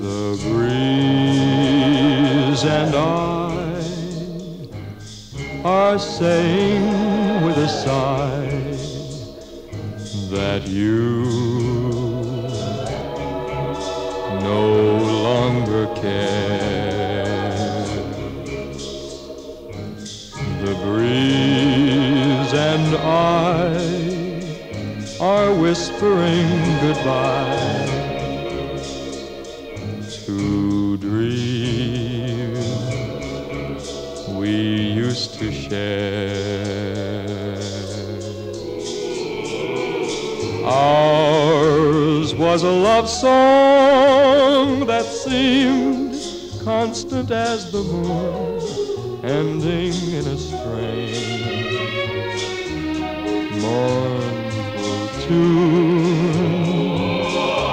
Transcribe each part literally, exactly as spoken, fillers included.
The breeze and I are saying with a sigh that you no longer care. The breeze and I are whispering goodbye to dreams we used to share. Ours was a love song that seemed constant as the moon, ending in a strange, mournful tune.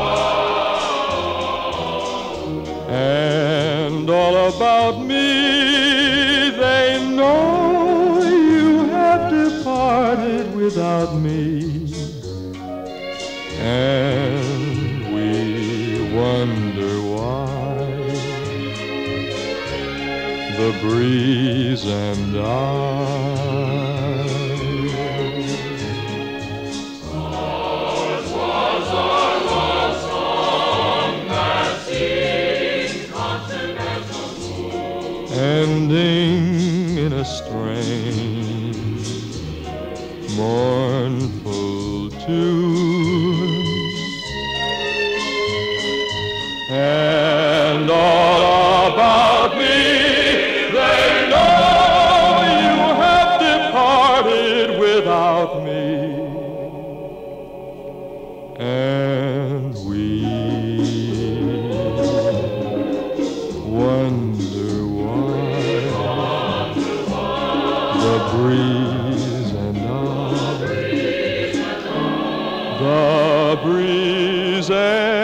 And all about me they know you have departed without me, and we wonder why. The breeze and I. Ours was our love song that seemed constant as the moon, Ending in a strange, mournful tune. And all about me they know you have departed without me, and we wonder why. The breeze and I, the breeze and